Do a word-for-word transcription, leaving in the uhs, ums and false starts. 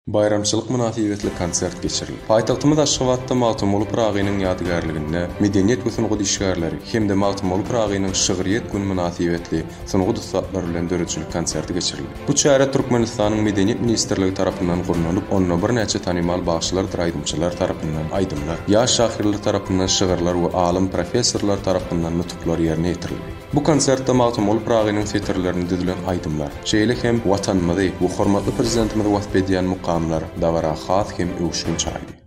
Bayramçylyk münasibetli konsert geçirildi. Paýtagtymyz Aşgabatda Magtymguly Pragynyň ýadygärligine medeniýet we sunugy işgärleri hem-de Magtymguly Pragynyň şygyryýet güni münasibetli sunugy dostlary bilen döretçilik konserti geçirildi. Bu çäre Türkmenistanyň Medeniýet ministrligi tarapyndan gurulanyp, onda bir näçe tanymal bagşylar, aýdymçylar tarapyndan aýdymlar, ýaş şahyrlar tarapyndan şygyrlar we alim professorlar tarapyndan nutuklar ýerine ýetirildi. Bu konsertde Magtymguly Pragynyň setirlerini düzülen aýdymlar, şeýle hem watanymyzy we hormatly prezidentimiz wasp edýän mukamlar dawara has hem öwüşgün çaýdy.